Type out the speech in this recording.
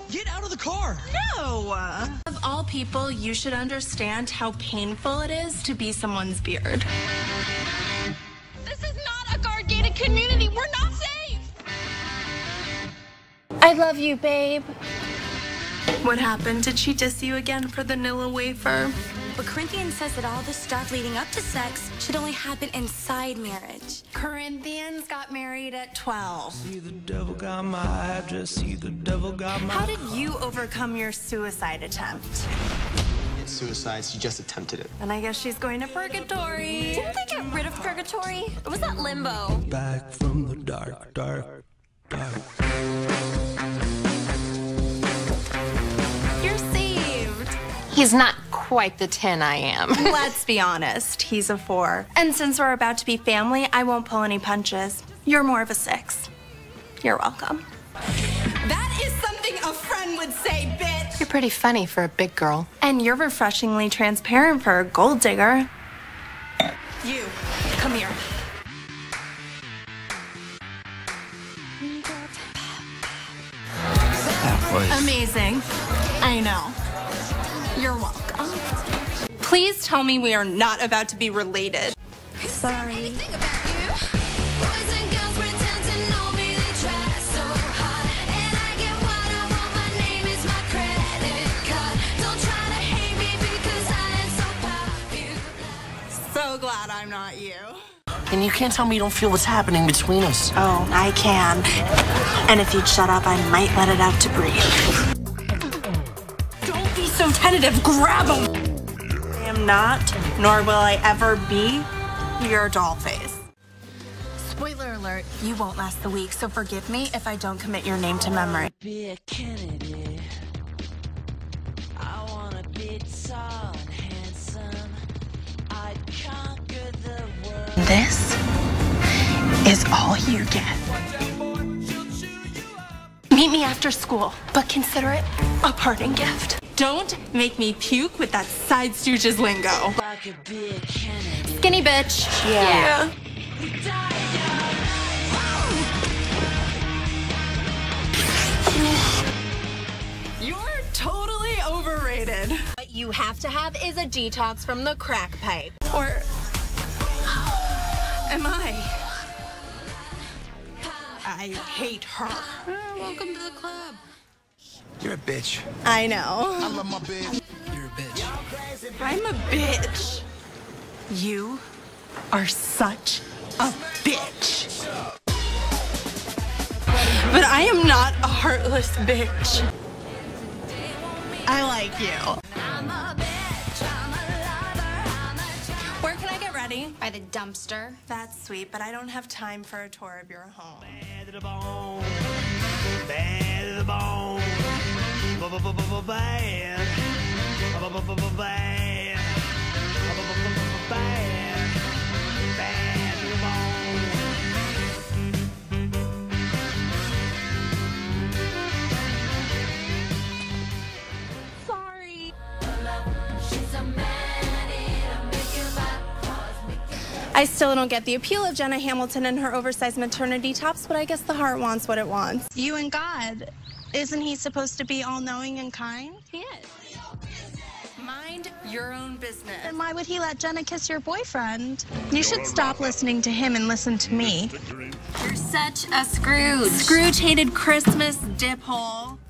Get out of the car! No! Of all people, you should understand how painful it is to be someone's beard. This is not a guard-gated community. We're not safe! I love you, babe. What happened? Did she diss you again for the Nilla wafer? But Corinthians says that all the stuff leading up to sex should only happen inside marriage. Corinthians got married at 12. See the devil got my address, see the devil got my... How did you overcome your suicide attempt? It's suicide, she just attempted it. And I guess she's going to purgatory. Didn't they get rid of purgatory? Or was that limbo? Back from the dark, dark, dark. You're saved. He's not quite the 10 I am. Let's be honest, he's a 4. And since we're about to be family, I won't pull any punches. You're more of a 6. You're welcome. That is something a friend would say, bitch! You're pretty funny for a big girl. And you're refreshingly transparent for a gold digger. You, come here. Amazing. I know. You're welcome. Please tell me we are not about to be related. Sorry. So glad I'm not you. And you can't tell me you don't feel what's happening between us. Oh, I can. And if you'd shut up, I might let it out to breathe. Don't be so tentative. Grab him. I am not, nor will I ever be, your doll face. Spoiler alert, you won't last the week, so forgive me if I don't commit your name to memory. Be a Kennedy. I wanna be tall and handsome. I'd conquer the world. This is all you get. Meet me after school, but consider it a parting gift. Don't make me puke with that side stooges lingo. I could be a Kennedy. Skinny bitch. Yeah. You're totally overrated. What you have to have is a detox from the crack pipe. Or am I? I hate her. Welcome to the club. You're a bitch. I know. I love my bitch. You're a bitch. I'm a bitch. You are such a bitch. But I am not a heartless bitch. I like you. Where can I get ready? By the dumpster. That's sweet, but I don't have time for a tour of your home. Bad to the bone. Bad to the bone. Bad. Bad. Bad. Bad to the bone. Sorry. I still don't get the appeal of Jenna Hamilton and her oversized maternity tops, but I guess the heart wants what it wants. You and God. Isn't he supposed to be all-knowing and kind? He is. Mind your own business. Then why would he let Jenna kiss your boyfriend? You should stop listening to him and listen to me. You're such a Scrooge. Scrooge hated Christmas, dip hole.